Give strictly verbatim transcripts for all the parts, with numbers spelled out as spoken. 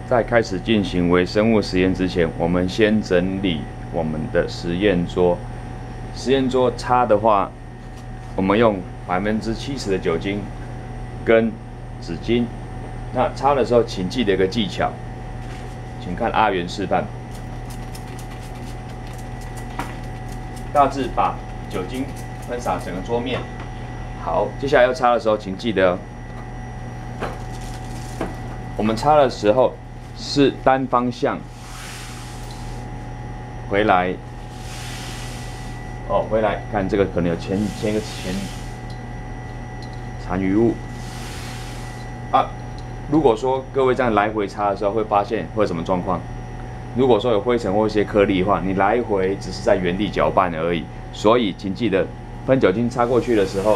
在开始进行微生物实验之前，我们先整理我们的实验桌。实验桌擦的话，我们用百分之七十的酒精跟纸巾。那擦的时候，请记得一个技巧，请看阿元示范。大致把酒精喷洒整个桌面。好，接下来要擦的时候，请记得，我们擦的时候是单方向回来。哦，回来看这个可能有前前一个前残余物啊。如果说各位这样来回擦的时候，会发现会有什么状况？如果说有灰尘或一些颗粒的话，你来回只是在原地搅拌而已。所以请记得，喷酒精擦过去的时候，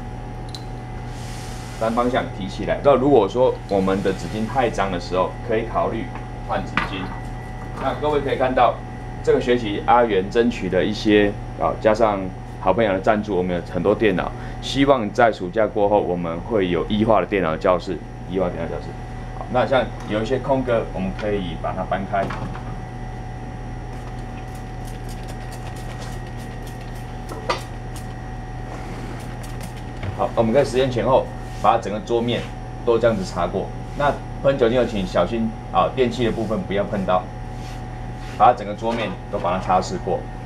单方向提起来。那如果说我们的纸巾太脏的时候，可以考虑换纸巾。那各位可以看到，这个学期阿元争取的一些啊，加上好朋友的赞助，我们有很多电脑。希望在暑假过后，我们会有医化的电脑教室，医化电脑教室。好，那像有一些空格，我们可以把它搬开。好，我们在实验前后，把整个桌面都这样子擦过。那喷酒精要请小心啊，电器的部分不要碰到，把整个桌面都把它擦拭过。